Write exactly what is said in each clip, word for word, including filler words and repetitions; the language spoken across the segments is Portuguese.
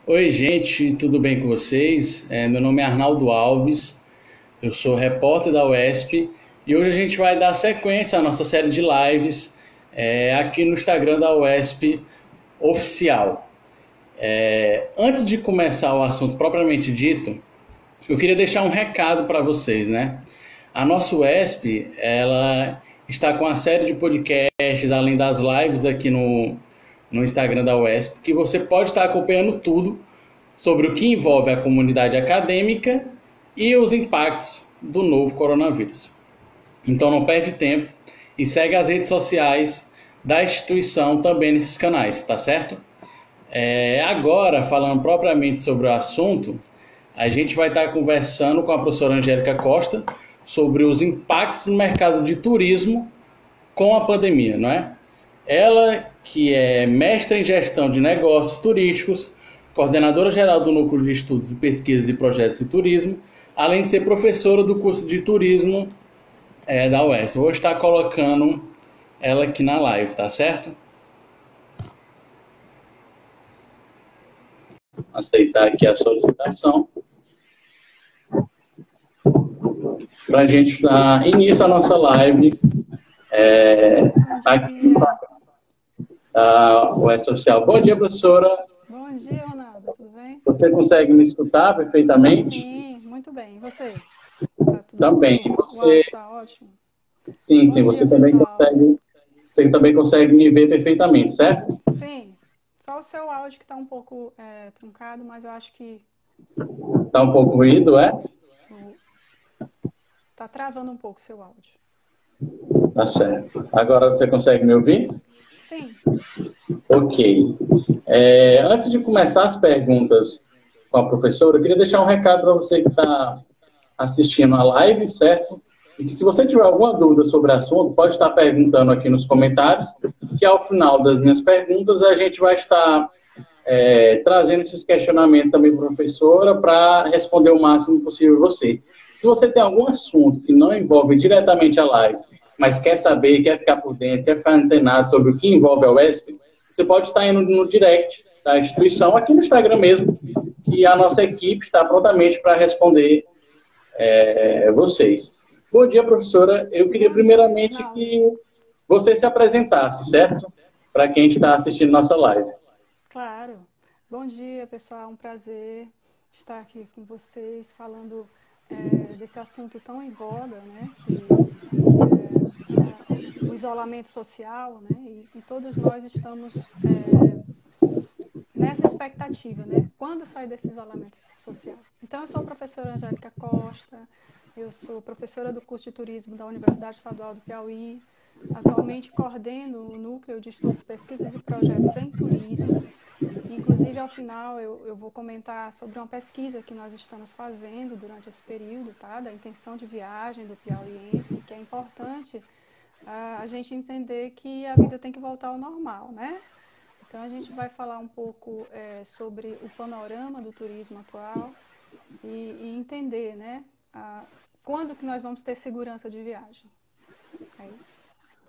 Oi, gente, tudo bem com vocês? É, meu nome é Arnaldo Alves, eu sou repórter da U E S P e hoje a gente vai dar sequência à nossa série de lives é, aqui no Instagram da U E S P Oficial. É, antes de começar o assunto propriamente dito, eu queria deixar um recado para vocês, né? A nossa U E S P, ela está com uma série de podcasts, além das lives aqui no, no Instagram da U E S P, que você pode estar acompanhando tudo sobre o que envolve a comunidade acadêmica e os impactos do novo coronavírus. Então não perde tempo e segue as redes sociais da instituição também nesses canais, tá certo? É, agora, falando propriamente sobre o assunto, a gente vai estar conversando com a professora Angélica Costa sobre os impactos no mercado de turismo com a pandemia, não é? Ela, que é mestra em gestão de negócios turísticos, coordenadora geral do Núcleo de Estudos e Pesquisas e Projetos de Turismo, além de ser professora do curso de turismo é, da U E S P. Vou estar colocando ela aqui na live, tá certo? Aceitar aqui a solicitação para a gente dar início à nossa live é, aqui da U E S P Social. Bom dia, professora. Bom dia, Ronaldo. Tudo bem? Você consegue me escutar perfeitamente? Sim, muito bem. E você? Tá tudo Também. bem? Você... O áudio está ótimo? Sim, Bom sim. dia, Você também pessoal. consegue, você também consegue me ver perfeitamente, certo? Sim. Só o seu áudio que está um pouco é, truncado, mas eu acho que... Está um pouco ruído, é? Está travando um pouco o seu áudio. Tá certo. Agora você consegue me ouvir? Sim. Ok. É, antes de começar as perguntas com a professora, eu queria deixar um recado para você que está assistindo a live, certo? E que se você tiver alguma dúvida sobre o assunto, pode estar perguntando aqui nos comentários, que ao final das minhas perguntas a gente vai estar é, trazendo esses questionamentos também para a professora para responder o máximo possível você. Se você tem algum assunto que não envolve diretamente a live, mas quer saber, quer ficar por dentro, quer ficar antenado sobre o que envolve a U E S P, você pode estar indo no direct da instituição, aqui no Instagram mesmo, que a nossa equipe está prontamente para responder é, vocês. Bom dia, professora. Eu queria primeiramente que você se apresentasse, certo? Para quem está assistindo nossa live. Claro. Bom dia, pessoal. É um prazer estar aqui com vocês falando é, desse assunto tão em voga, né? Que é, a, o isolamento social, né? E, e todos nós estamos é, nessa expectativa, né? Quando sair desse isolamento social? Então, eu sou a professora Angélica Costa, eu sou professora do curso de turismo da Universidade Estadual do Piauí, atualmente coordeno o Núcleo de Estudos, Pesquisas e Projetos em Turismo. Inclusive, ao final, eu, eu vou comentar sobre uma pesquisa que nós estamos fazendo durante esse período, tá? Da intenção de viagem do piauiense, que é importante a, a gente entender que a vida tem que voltar ao normal, né? Então, a gente vai falar um pouco é, sobre o panorama do turismo atual e, e entender, né, a, quando que nós vamos ter segurança de viagem. É isso.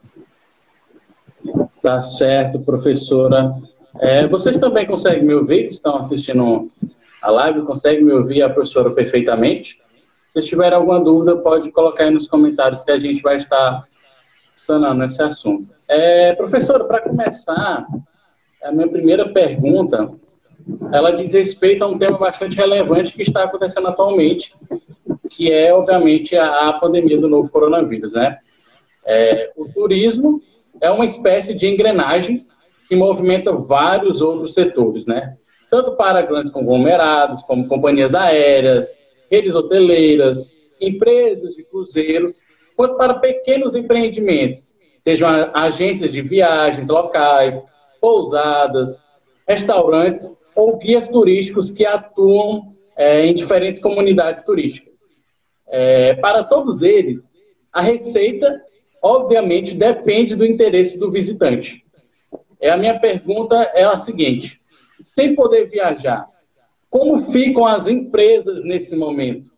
Tá certo, professora. É, vocês também conseguem me ouvir, que estão assistindo a live, conseguem me ouvir a professora perfeitamente? Se vocês tiverem alguma dúvida, pode colocar aí nos comentários que a gente vai estar sanando esse assunto. É, professora, para começar, a minha primeira pergunta, ela diz respeito a um tema bastante relevante que está acontecendo atualmente, que é, obviamente, a, a pandemia do novo coronavírus, né? É, o turismo é uma espécie de engrenagem que movimenta vários outros setores, né? Tanto para grandes conglomerados, como companhias aéreas, redes hoteleiras, empresas de cruzeiros, quanto para pequenos empreendimentos, sejam agências de viagens locais, pousadas, restaurantes ou guias turísticos que atuam é, em diferentes comunidades turísticas. É, para todos eles, a receita, obviamente, depende do interesse do visitante. É, a minha pergunta é a seguinte: sem poder viajar, como ficam as empresas nesse momento?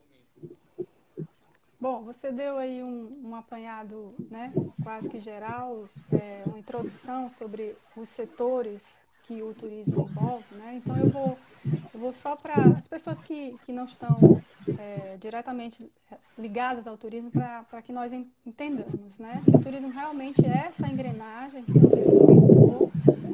Bom, você deu aí um, um apanhado, né, quase que geral, é, uma introdução sobre os setores que o turismo envolve, né? Então eu vou Eu vou só para as pessoas que, que não estão é, diretamente ligadas ao turismo, para que nós entendamos, né? Que o turismo realmente é essa engrenagem que você comentou,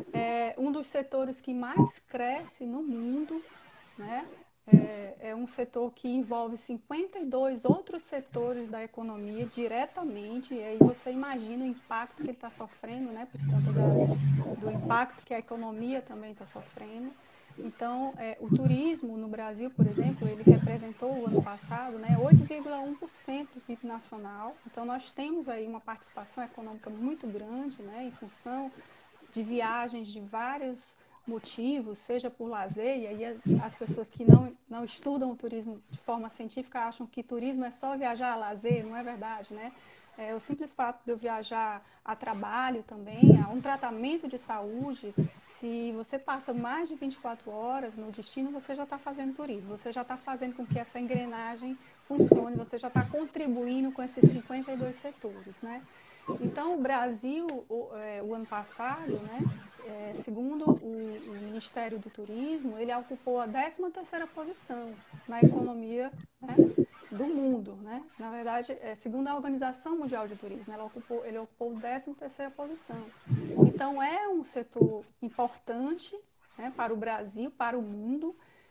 é um dos setores que mais cresce no mundo, né? É, é um setor que envolve cinquenta e dois outros setores da economia diretamente, e aí você imagina o impacto que ele está sofrendo, né? Por conta da, do impacto que a economia também está sofrendo. Então, é, o turismo no Brasil, por exemplo, ele representou o ano passado, né, oito vírgula um por cento do P I B nacional. Então, nós temos aí uma participação econômica muito grande, né, em função de viagens de vários motivos, seja por lazer, e aí as, as pessoas que não, não estudam o turismo de forma científica acham que turismo é só viajar a lazer, não é verdade, né? É, o simples fato de eu viajar a trabalho também, a um tratamento de saúde, se você passa mais de vinte e quatro horas no destino, você já está fazendo turismo, você já está fazendo com que essa engrenagem funcione, você já está contribuindo com esses cinquenta e dois setores, né? Então, o Brasil, o, é, o ano passado, né, é, segundo o, o Ministério do Turismo, ele ocupou a décima terceira posição na economia, né, do mundo, né? Na verdade, é, segundo a Organização Mundial de Turismo, ela ocupou, ele ocupou a décima terceira posição. Então, é um setor importante, né, para o Brasil, para o mundo,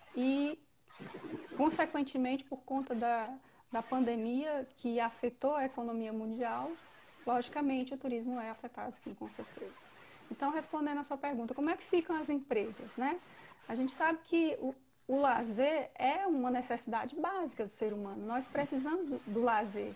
e, consequentemente, por conta da, da pandemia que afetou a economia mundial, logicamente o turismo é afetado, sim, com certeza. Então, respondendo a sua pergunta, como é que ficam as empresas, né? A gente sabe que o, o lazer é uma necessidade básica do ser humano. Nós precisamos do, do lazer,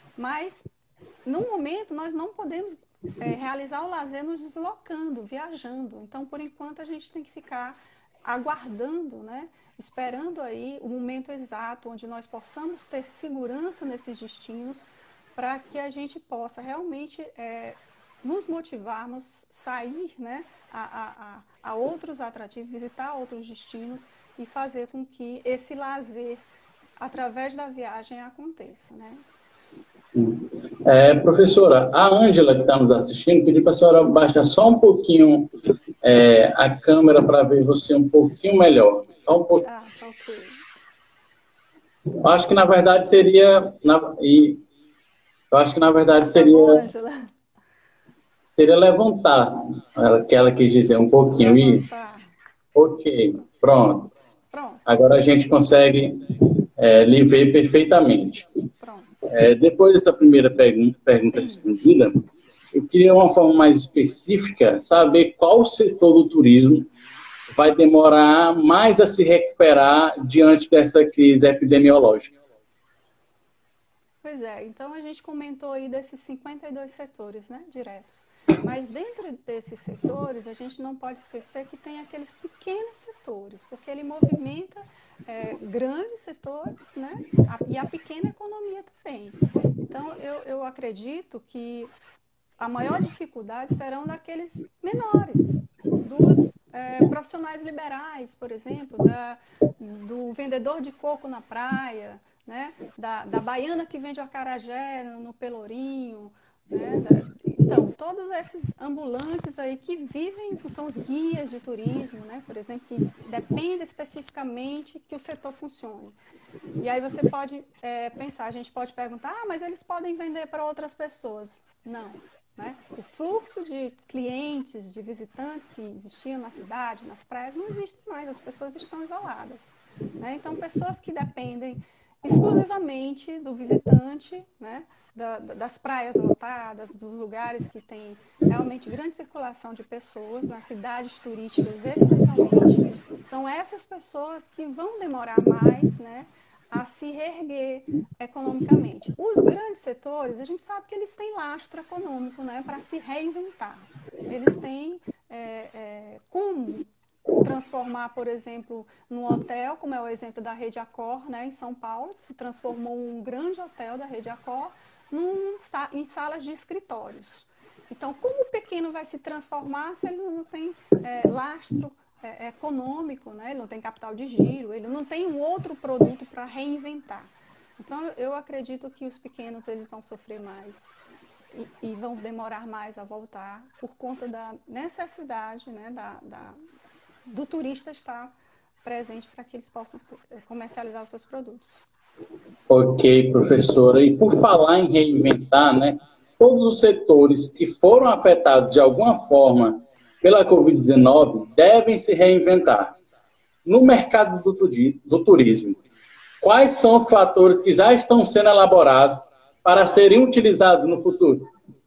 mas no momento nós não podemos é, realizar o lazer nos deslocando, viajando. Então, por enquanto, a gente tem que ficar aguardando, né? Esperando aí o momento exato onde nós possamos ter segurança nesses destinos, para que a gente possa realmente é, nos motivarmos, sair, né, a, a, a outros atrativos, visitar outros destinos e fazer com que esse lazer, através da viagem, aconteça, né? É, professora, a Ângela, que está nos assistindo, pediu para a senhora baixar só um pouquinho é, a câmera para ver você um pouquinho melhor. Só um pouquinho. Ah, tá ok. Eu acho que, na verdade, seria... Na, e, eu acho que, na verdade, Tá bom, seria... Ângela? Seria levantar, ela, que ela quis dizer um pouquinho isso. Levantar. Ok, pronto. Pronto, Agora a gente consegue é, lhe ver perfeitamente. pronto. É, depois dessa primeira pergunta, pergunta respondida, eu queria uma forma mais específica saber qual setor do turismo vai demorar mais a se recuperar diante dessa crise epidemiológica. Pois é, então a gente comentou aí desses cinquenta e dois setores, né, diretos. Mas dentro desses setores, a gente não pode esquecer que tem aqueles pequenos setores, porque ele movimenta é, grandes setores, né, a, e a pequena economia também. Então, eu, eu acredito que a maior dificuldade serão daqueles menores, dos é, profissionais liberais, por exemplo, da, do vendedor de coco na praia, né? da, da baiana que vende o acarajé no, no Pelourinho, né? Da, então, todos esses ambulantes aí que vivem, são os guias de turismo, né? Por exemplo, que depende especificamente que o setor funcione. E aí você pode é, pensar, a gente pode perguntar, ah, mas eles podem vender para outras pessoas. Não. Né? O fluxo de clientes, de visitantes que existiam na cidade, nas praias, não existe mais, as pessoas estão isoladas. Né? Então, pessoas que dependem exclusivamente do visitante, né? da, das praias lotadas, dos lugares que tem realmente grande circulação de pessoas, nas cidades turísticas especialmente, são essas pessoas que vão demorar mais, né, a se reerguer economicamente. Os grandes setores, a gente sabe que eles têm lastro econômico, né, para se reinventar. Eles têm é, é, como transformar, por exemplo, num hotel, como é o exemplo da Rede Accor, né, em São Paulo, que se transformou um grande hotel da Rede Accor num, em salas de escritórios. Então, como o pequeno vai se transformar se ele não tem é, lastro é, econômico, né? Ele não tem capital de giro, ele não tem um outro produto para reinventar. Então, eu acredito que os pequenos eles vão sofrer mais e, e vão demorar mais a voltar por conta da necessidade, né, da, da, do turista estar presente para que eles possam comercializar os seus produtos. Ok, professora. E por falar em reinventar, né, todos os setores que foram afetados de alguma forma pela covid dezenove devem se reinventar. No mercado do, do turismo, quais são os fatores que já estão sendo elaborados para serem utilizados no futuro?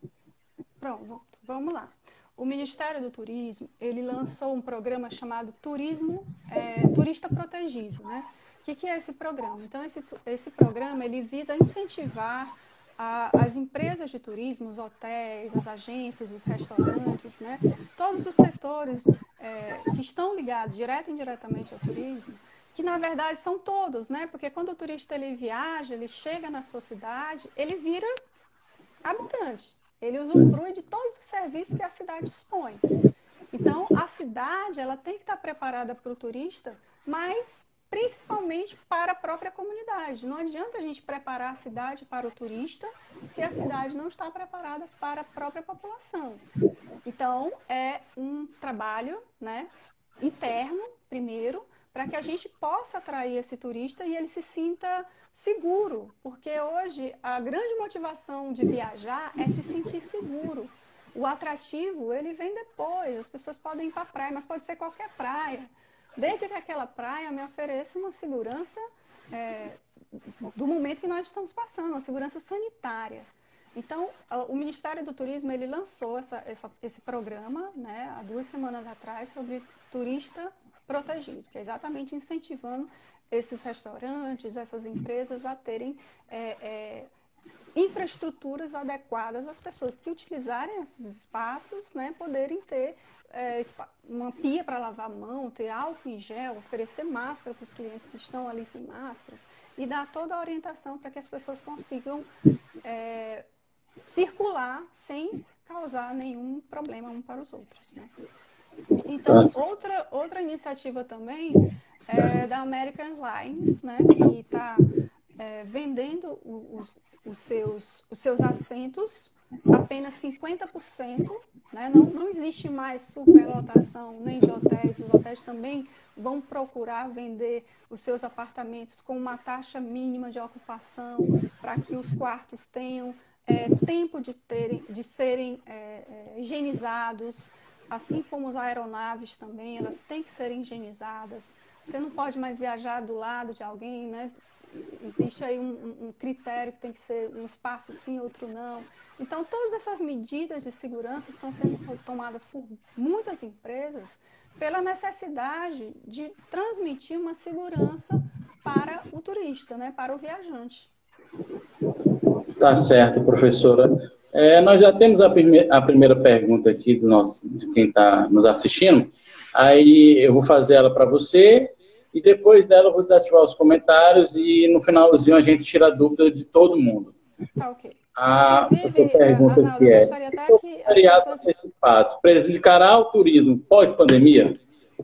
Pronto, vamos lá. O Ministério do Turismo, ele lançou um programa chamado Turismo é, Turista Protegido, né? O que, que é esse programa? Então, esse, esse programa, ele visa incentivar a, as empresas de turismo, os hotéis, as agências, os restaurantes, né? Todos os setores é, que estão ligados direta e indiretamente ao turismo, que na verdade são todos, né? Porque quando o turista ele viaja, ele chega na sua cidade, ele vira habitante. Ele usufrui de todos os serviços que a cidade dispõe. Então, a cidade ela tem que estar preparada para o turista, mas principalmente para a própria comunidade. Não adianta a gente preparar a cidade para o turista se a cidade não está preparada para a própria população. Então, é um trabalho, né, interno, primeiro, para que a gente possa atrair esse turista e ele se sinta seguro, porque hoje a grande motivação de viajar é se sentir seguro. O atrativo, ele vem depois, as pessoas podem ir para a praia, mas pode ser qualquer praia. Desde que aquela praia me ofereça uma segurança é, do momento que nós estamos passando, uma segurança sanitária. Então, o Ministério do Turismo, ele lançou essa, essa, esse programa, né, há duas semanas atrás, sobre turista protegido, que é exatamente incentivando esses restaurantes, essas empresas a terem é, é, infraestruturas adequadas às pessoas que utilizarem esses espaços, né, poderem ter é, uma pia para lavar a mão, ter álcool em gel, oferecer máscara para os clientes que estão ali sem máscaras e dar toda a orientação para que as pessoas consigam é, circular sem causar nenhum problema um para os outros, né? Então, outra, outra iniciativa também é da American Airlines, né, que está é, vendendo os, os, seus, os seus assentos apenas cinquenta por cento, né, não, não existe mais superlotação nem de hotéis, os hotéis também vão procurar vender os seus apartamentos com uma taxa mínima de ocupação para que os quartos tenham é, tempo de, terem, de serem é, é, higienizados. Assim como as aeronaves também, elas têm que ser higienizadas. Você não pode mais viajar do lado de alguém, né? Existe aí um, um critério que tem que ser um espaço sim, outro não. Então, todas essas medidas de segurança estão sendo tomadas por muitas empresas pela necessidade de transmitir uma segurança para o turista, né? Para o viajante. Tá certo, professora. É, nós já temos a, prime a primeira pergunta aqui do nosso, de quem está nos assistindo. Aí eu vou fazer ela para você e depois dela eu vou desativar os comentários e no finalzinho a gente tira a dúvida de todo mundo. Tá, ok. A, a sua pergunta Arnaldo, que eu é, gostaria até que as pessoas... antecipados prejudicará o turismo pós-pandemia?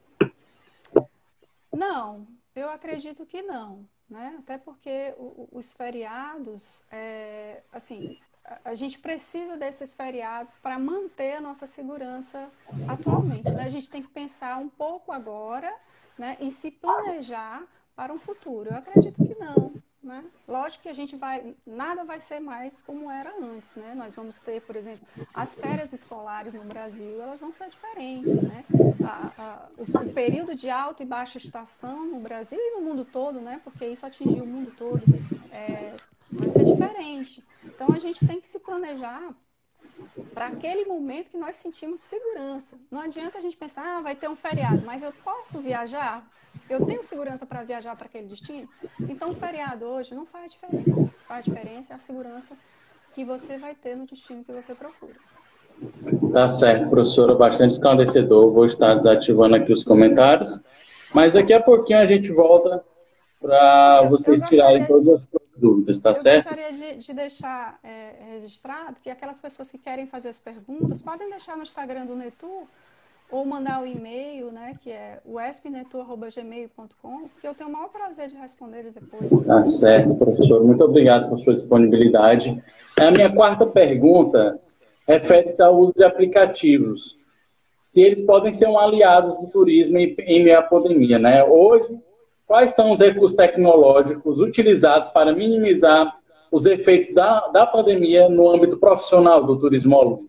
Não, eu acredito que não, né? Até porque o, os feriados, é, assim... A gente precisa desses feriados para manter a nossa segurança atualmente, né? A gente tem que pensar um pouco agora, né, e se planejar para um futuro. Eu acredito que não, né? Lógico que a gente vai, nada vai ser mais como era antes, né? Nós vamos ter, por exemplo, as férias escolares no Brasil, elas vão ser diferentes, né? A, a, o, o período de alta e baixa estação no Brasil e no mundo todo, né? Porque isso atingiu o mundo todo, é, vai ser diferente. Então, a gente tem que se planejar para aquele momento que nós sentimos segurança. Não adianta a gente pensar, ah, vai ter um feriado, mas eu posso viajar? Eu tenho segurança para viajar para aquele destino? Então, o feriado hoje não faz diferença. Faz diferença é a segurança que você vai ter no destino que você procura. Tá certo, professora, bastante esclarecedor. Vou estar desativando aqui os comentários, mas daqui a pouquinho a gente volta para vocês tirarem todas as suas dúvidas, tá eu certo? Eu gostaria de, de deixar é, registrado que aquelas pessoas que querem fazer as perguntas podem deixar no Instagram do Netur ou mandar o e-mail, né, que é o espnetur arroba gmail ponto com, que eu tenho o maior prazer de responder eles depois. Tá certo, professor. Muito obrigado por sua disponibilidade. A minha quarta pergunta refere-se ao uso de aplicativos. se eles podem ser um aliado do turismo em, em meio à pandemia, né? Hoje, quais são os recursos tecnológicos utilizados para minimizar os efeitos da, da pandemia no âmbito profissional do turismólogo?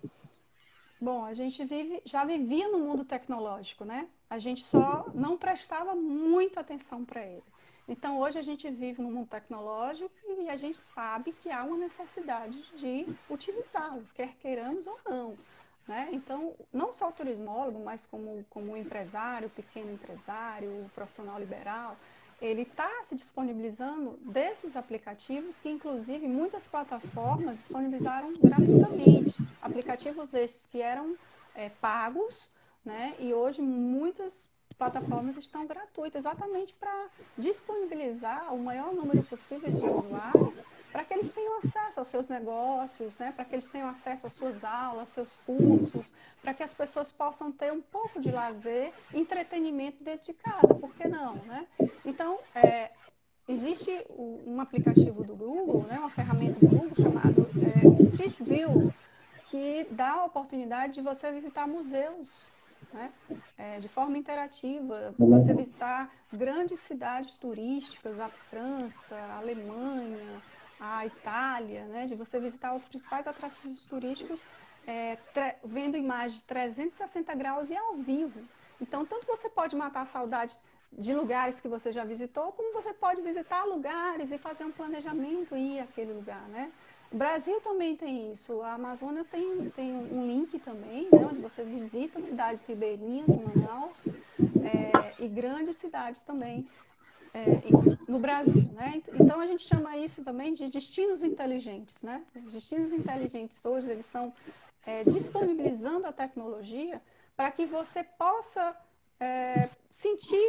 Bom, a gente vive, já vivia no mundo tecnológico, né? A gente só não prestava muita atenção para ele. Então, hoje a gente vive no mundo tecnológico e a gente sabe que há uma necessidade de utilizá-lo, quer queiramos ou não, né? Então, não só o turismólogo, mas como, como o empresário, o pequeno empresário, o profissional liberal, ele está se disponibilizando desses aplicativos que, inclusive, muitas plataformas disponibilizaram gratuitamente. Aplicativos esses que eram é, pagos, né? E hoje muitas plataformas estão gratuitas, exatamente para disponibilizar o maior número possível de usuários para que eles tenham acesso aos seus negócios, né? Para que eles tenham acesso às suas aulas, seus cursos, para que as pessoas possam ter um pouco de lazer e entretenimento dentro de casa, por que não, né? Então, é, existe um aplicativo do Google, né? Uma ferramenta do Google chamado é, Street View, que dá a oportunidade de você visitar museus, né? É, de forma interativa, você visitar grandes cidades turísticas, a França, a Alemanha, a Itália, né? De você visitar os principais atrativos turísticos, é, vendo imagens de trezentos e sessenta graus e ao vivo. Então, tanto você pode matar a saudade de lugares que você já visitou, como você pode visitar lugares e fazer um planejamento e ir àquele lugar, né? O Brasil também tem isso. A Amazônia tem, tem um link também, né, onde você visita cidades ribeirinhas em Manaus é, e grandes cidades também é, no Brasil, né? Então a gente chama isso também de destinos inteligentes, né? Os destinos inteligentes hoje eles estão é, disponibilizando a tecnologia para que você possa é, sentir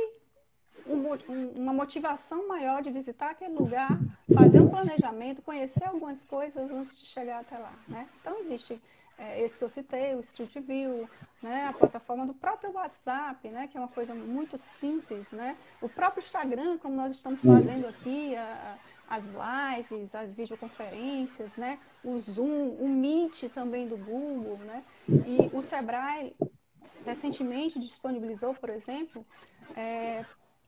uma motivação maior de visitar aquele lugar, fazer um planejamento, conhecer algumas coisas antes de chegar até lá, né? Então, existe é, esse que eu citei, o Street View, né? A plataforma do próprio WhatsApp, né? Que é uma coisa muito simples, né? O próprio Instagram, como nós estamos fazendo aqui, a, a, as lives, as videoconferências, né? O Zoom, o Meet também do Google, né? E o Sebrae recentemente disponibilizou, por exemplo, é,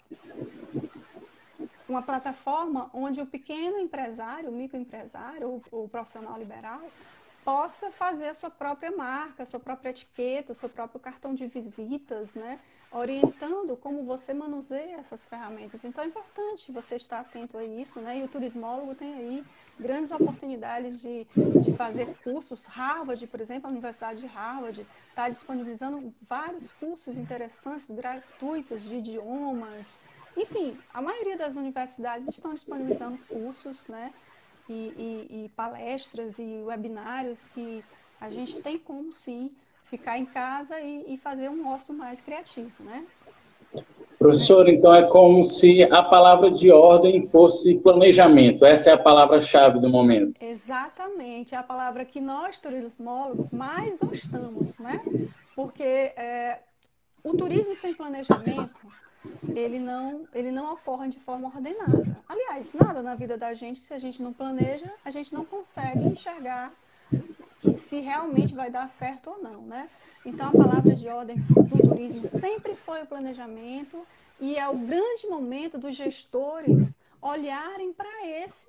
uma plataforma onde o pequeno empresário, o microempresário, o, o profissional liberal, possa fazer a sua própria marca, a sua própria etiqueta, o seu próprio cartão de visitas, né? Orientando como você manuseia essas ferramentas. Então é importante você estar atento a isso, né? E o turismólogo tem aí grandes oportunidades de, de fazer cursos. Harvard, por exemplo, a Universidade de Harvard está disponibilizando vários cursos interessantes, gratuitos de idiomas. Enfim, a maioria das universidades estão disponibilizando cursos, né? E, e, e palestras e webinários que a gente tem como, sim, ficar em casa e, e fazer um ócio mais criativo, né? Professor, é então é como se a palavra de ordem fosse planejamento. Essa é a palavra-chave do momento. Exatamente, é a palavra que nós, turismólogos, mais gostamos, né? Porque é, o turismo sem planejamento, ele não, ele não ocorre de forma ordenada. Aliás, nada na vida da gente, se a gente não planeja, a gente não consegue enxergar que se realmente vai dar certo ou não, né? Então, a palavra de ordem do turismo sempre foi o planejamento e é o grande momento dos gestores olharem para esse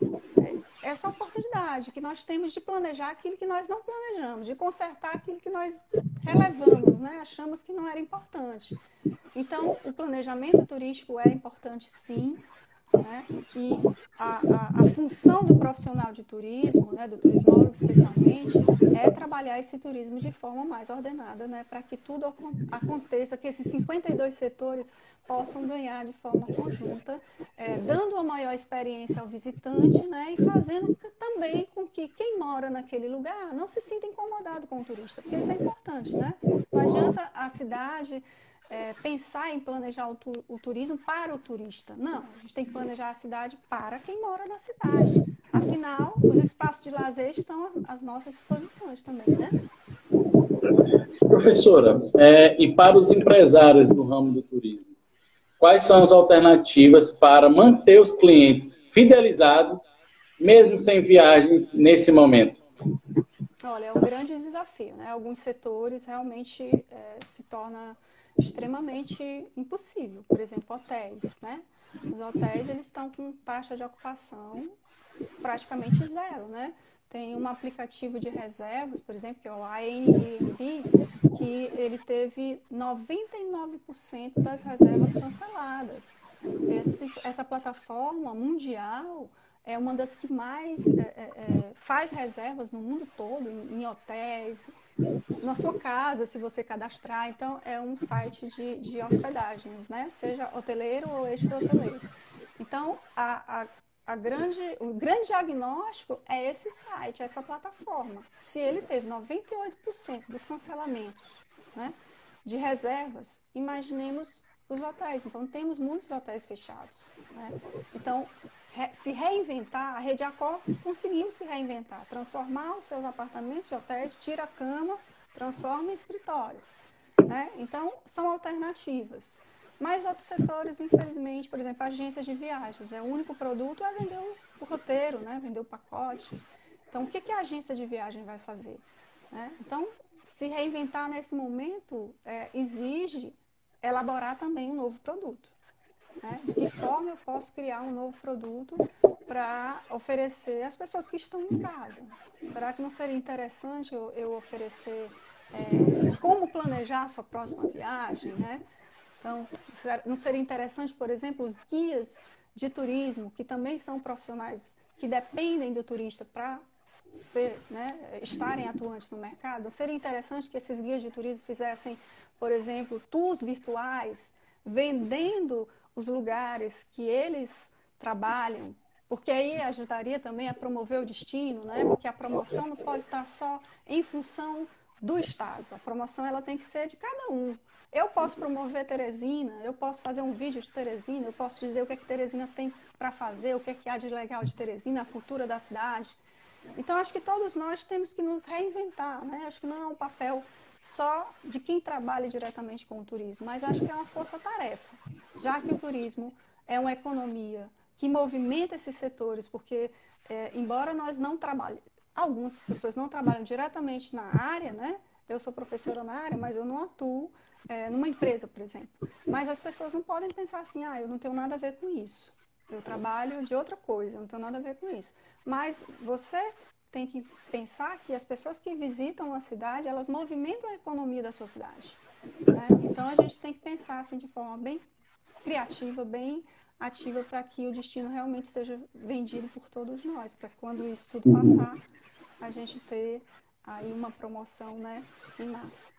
essa oportunidade que nós temos de planejar aquilo que nós não planejamos, de consertar aquilo que nós relevamos, né? Achamos que não era importante. Então, o planejamento turístico é importante, sim, né? E a, a, a função do profissional de turismo, né, do turismólogo especialmente, é trabalhar esse turismo de forma mais ordenada, né, para que tudo aconteça, que esses cinquenta e dois setores possam ganhar de forma conjunta, é, dando uma maior experiência ao visitante, né, e fazendo também com que quem mora naquele lugar não se sinta incomodado com o turista, porque isso é importante, né? Não adianta a cidade É, pensar em planejar o, tu, o turismo para o turista. Não, a gente tem que planejar a cidade para quem mora na cidade. Afinal, os espaços de lazer estão às nossas disposições também, né? Professora, é, e para os empresários do ramo do turismo, quais são as alternativas para manter os clientes fidelizados, mesmo sem viagens, nesse momento? Olha, é um grande desafio, né? Alguns setores realmente é, se torna extremamente impossível. Por exemplo, hotéis, né? Os hotéis, eles estão com taxa de ocupação praticamente zero, né? Tem um aplicativo de reservas, por exemplo, que é o Airbnb, que ele teve noventa e nove por cento das reservas canceladas. Esse, essa plataforma mundial é uma das que mais é, é, faz reservas no mundo todo, em, em hotéis, na sua casa, se você cadastrar. Então, é um site de, de hospedagens, né? Seja hoteleiro ou extra-hoteleiro. Então, a, a, a grande, o grande diagnóstico é esse site, essa plataforma. Se ele teve noventa e oito por cento dos cancelamentos, né, de reservas, imaginemos os hotéis. Então, temos muitos hotéis fechados, né? Então, re, se reinventar, a Rede Accor conseguiu se reinventar, transformar os seus apartamentos de hotéis, tira a cama, transforma em escritório, né? Então, são alternativas. Mas outros setores, infelizmente, por exemplo, agências de viagens, é o único produto é vender o, o roteiro, né? Vender o pacote. Então, o que, que a agência de viagem vai fazer? Né? Então, se reinventar nesse momento é, exige elaborar também um novo produto. Né? De que forma eu posso criar um novo produto para oferecer às pessoas que estão em casa? Será que não seria interessante eu, eu oferecer é, como planejar a sua próxima viagem, né? Então, não seria interessante, por exemplo, os guias de turismo, que também são profissionais que dependem do turista para ser, né, estarem atuantes no mercado? Não seria interessante que esses guias de turismo fizessem, por exemplo, tours virtuais, vendendo os lugares que eles trabalham? Porque aí ajudaria também a promover o destino, né? Porque a promoção não pode estar só em função do Estado. A promoção ela tem que ser de cada um. Eu posso promover Teresina, eu posso fazer um vídeo de Teresina, eu posso dizer o que é que Teresina tem para fazer, o que é que há de legal de Teresina, a cultura da cidade. Então, acho que todos nós temos que nos reinventar, né? Acho que não é um papel só de quem trabalha diretamente com o turismo, mas acho que é uma força-tarefa, já que o turismo é uma economia que movimenta esses setores, porque, é, embora nós não trabalhem, algumas pessoas não trabalham diretamente na área, né? Eu sou professora na área, mas eu não atuo é, numa empresa, por exemplo. Mas as pessoas não podem pensar assim, ah, eu não tenho nada a ver com isso. Eu trabalho de outra coisa, eu não tenho nada a ver com isso. Mas você tem que pensar que as pessoas que visitam a cidade, elas movimentam a economia da sua cidade. Né? Então, a gente tem que pensar assim, de forma bem criativa, bem ativa, para que o destino realmente seja vendido por todos nós, para que quando isso tudo passar, a gente ter aí uma promoção, né, em massa.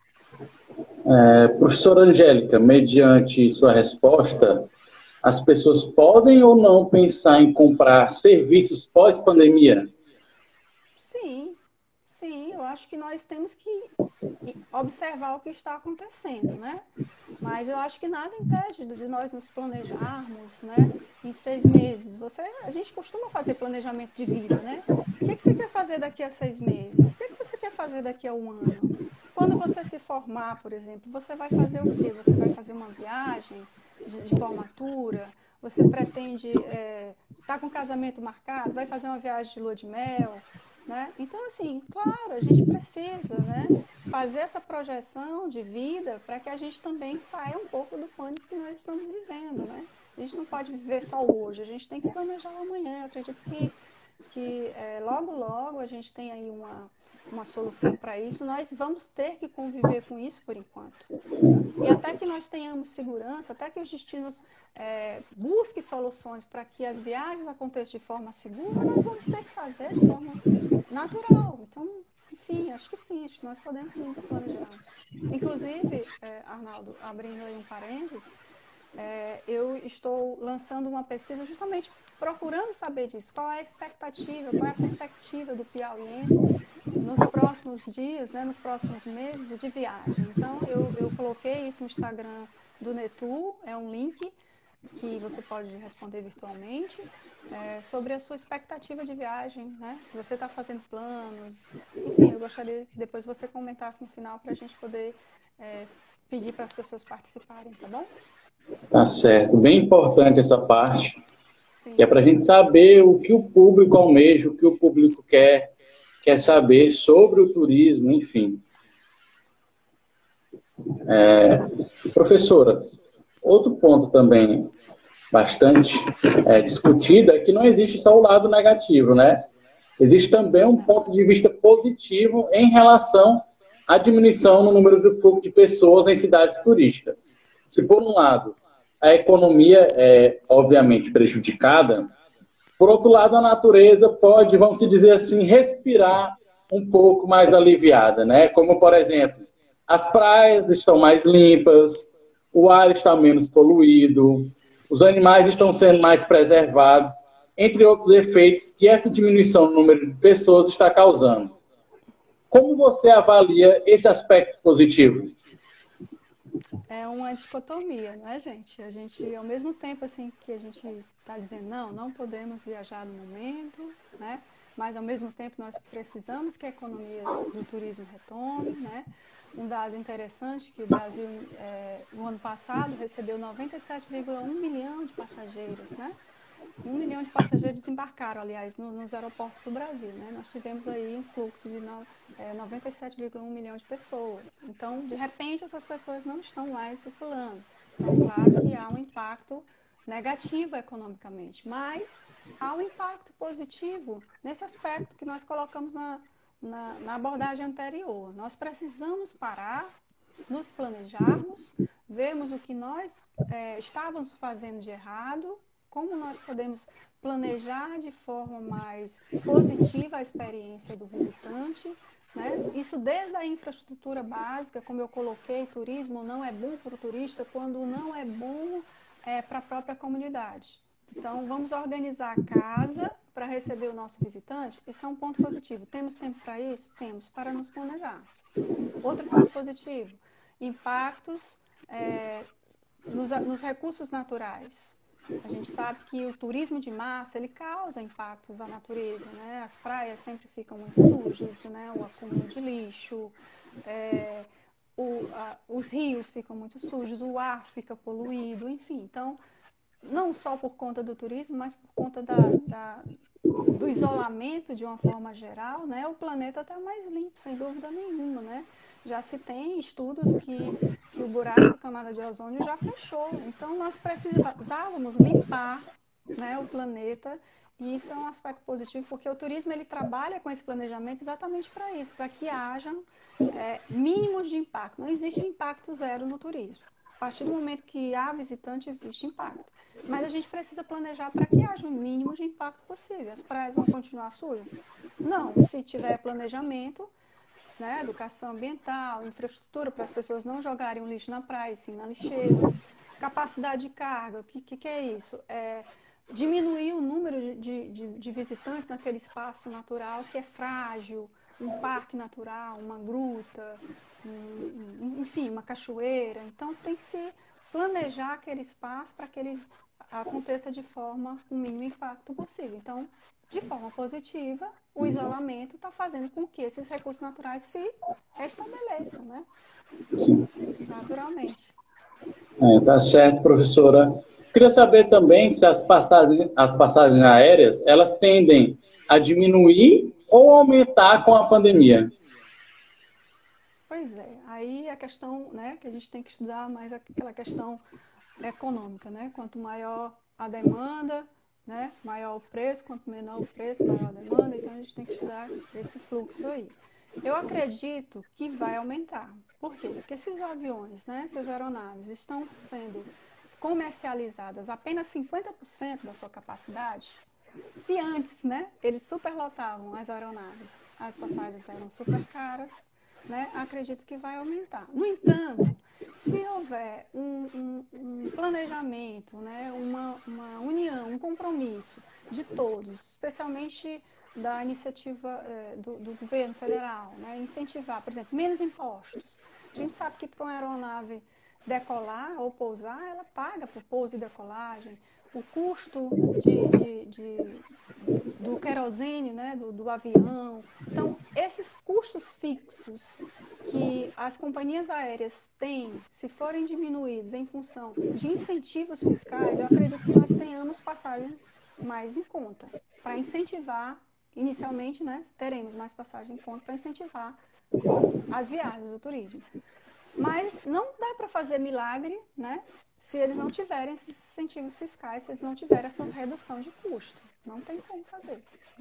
É, professora Angélica, mediante sua resposta, as pessoas podem ou não pensar em comprar serviços pós-pandemia? Sim, sim, eu acho que nós temos que observar o que está acontecendo, né? Mas eu acho que nada impede de nós nos planejarmos, né? Em seis meses. Você, a gente costuma fazer planejamento de vida, né? O que, que você quer fazer daqui a seis meses? O que, que você quer fazer daqui a um ano? Quando você se formar, por exemplo, você vai fazer o quê? Você vai fazer uma viagem de, de formatura? Você pretende estar é, tá com o casamento marcado? Vai fazer uma viagem de lua de mel? Né? Então, assim, claro, a gente precisa, né, fazer essa projeção de vida para que a gente também saia um pouco do pânico que nós estamos vivendo. Né? A gente não pode viver só hoje, a gente tem que planejar o amanhã. Eu acredito que, que é, logo, logo a gente tem aí uma, uma solução para isso. Nós vamos ter que conviver com isso por enquanto. E até que nós tenhamos segurança, até que os destinos é, busquem soluções para que as viagens aconteçam de forma segura, nós vamos ter que fazer de forma natural. Então, enfim, acho que sim, acho que nós podemos sim nos planejarmos. Inclusive, é, Arnaldo, abrindo aí um parênteses, é, eu estou lançando uma pesquisa justamente procurando saber disso. Qual é a expectativa, qual é a perspectiva do piauiense nos próximos dias, né, nos próximos meses de viagem. Então, eu, eu coloquei isso no Instagram do Netu, é um link que você pode responder virtualmente, é, sobre a sua expectativa de viagem, né? Se você está fazendo planos, enfim, eu gostaria que depois você comentasse no final para a gente poder é, pedir para as pessoas participarem, tá bom? Tá certo, bem importante essa parte, Sim. que é para a gente saber o que o público almeja, o que o público quer, quer saber sobre o turismo, enfim. É, professora, outro ponto também bastante é, discutido é que não existe só o lado negativo, né? Existe também um ponto de vista positivo em relação à diminuição no número de fluxo de pessoas em cidades turísticas. Se, por um lado, a economia é, obviamente, prejudicada, por outro lado, a natureza pode, vamos dizer assim, respirar um pouco mais aliviada, né? Como, por exemplo, as praias estão mais limpas, o ar está menos poluído, os animais estão sendo mais preservados, entre outros efeitos que essa diminuição no número de pessoas está causando. Como você avalia esse aspecto positivo? É uma dicotomia, não é, gente? A gente, ao mesmo tempo assim que a gente está dizendo, não, não podemos viajar no momento, né? Mas, ao mesmo tempo, nós precisamos que a economia do turismo retome, né? Um dado interessante que o Brasil, é, no ano passado, recebeu noventa e sete vírgula um milhão de passageiros, né? Um milhão de passageiros desembarcaram, aliás, no, nos aeroportos do Brasil, né? Nós tivemos aí um fluxo de no, é, noventa e sete vírgula um milhão de pessoas. Então, de repente, essas pessoas não estão mais circulando. Então, claro que há um impacto negativo economicamente, mas há um impacto positivo nesse aspecto que nós colocamos na, na, na abordagem anterior. Nós precisamos parar, nos planejarmos, vermos o que nós é, estávamos fazendo de errado, como nós podemos planejar de forma mais positiva a experiência do visitante, né? Isso desde a infraestrutura básica, como eu coloquei, turismo não é bom para o turista quando não é bom é, para a própria comunidade. Então, vamos organizar a casa para receber o nosso visitante, isso é um ponto positivo. Temos tempo para isso? Temos, para nos planejarmos. Outro ponto positivo, impactos é, nos, nos recursos naturais. A gente sabe que o turismo de massa, ele causa impactos à natureza, né? As praias sempre ficam muito sujas, né? O acúmulo de lixo, é, o, a, os rios ficam muito sujos, o ar fica poluído, enfim. Então, não só por conta do turismo, mas por conta da, da, do isolamento de uma forma geral, né? O planeta está mais limpo, sem dúvida nenhuma, né? Já se tem estudos que, que o buraco da camada de ozônio já fechou. Então, nós precisávamos limpar, né, o planeta, e isso é um aspecto positivo, porque o turismo ele trabalha com esse planejamento exatamente para isso, para que haja é, mínimos de impacto. Não existe impacto zero no turismo. A partir do momento que há visitante, existe impacto. Mas a gente precisa planejar para que haja o mínimo de impacto possível. As praias vão continuar sujas? Não. Se tiver planejamento, né, educação ambiental, infraestrutura para as pessoas não jogarem o lixo na praia, sim na lixeira, capacidade de carga, o que, que, que é isso? É diminuir o número de, de, de visitantes naquele espaço natural que é frágil, um parque natural, uma gruta, um, enfim, uma cachoeira. Então, tem que se planejar aquele espaço para que ele aconteça de forma com o mínimo impacto possível. Então, de forma positiva, o isolamento está fazendo com que esses recursos naturais se restabeleçam, né? Sim. Naturalmente. É, tá certo, professora. Queria saber também se as passagens, as passagens aéreas, elas tendem a diminuir ou aumentar com a pandemia? Pois é, aí a questão, né, que a gente tem que estudar mais aquela questão econômica, né? Quanto maior a demanda, né, maior o preço, quanto menor o preço, maior a demanda, então a gente tem que estudar esse fluxo aí. Eu acredito que vai aumentar. Por quê? Porque se os aviões, né, se as aeronaves estão sendo comercializadas apenas cinquenta por cento da sua capacidade, se antes, né, eles superlotavam as aeronaves, as passagens eram super caras, né, acredito que vai aumentar. No entanto, se houver um, um, um planejamento, né, uma, uma união, um compromisso de todos, especialmente da iniciativa eh, do, do governo federal, né, incentivar, por exemplo, menos impostos. A gente sabe que para uma aeronave decolar ou pousar, ela paga por pouso e decolagem, o custo de, de, de, do querosene, né, do, do avião. Então, esses custos fixos que as companhias aéreas têm, se forem diminuídos em função de incentivos fiscais, eu acredito que nós tenhamos passagens mais em conta, para incentivar inicialmente, né, teremos mais passagem em conta para incentivar as viagens, o turismo. Mas não dá para fazer milagre, né, se eles não tiverem esses incentivos fiscais, se eles não tiverem essa redução de custo. Não tem como fazer. Né?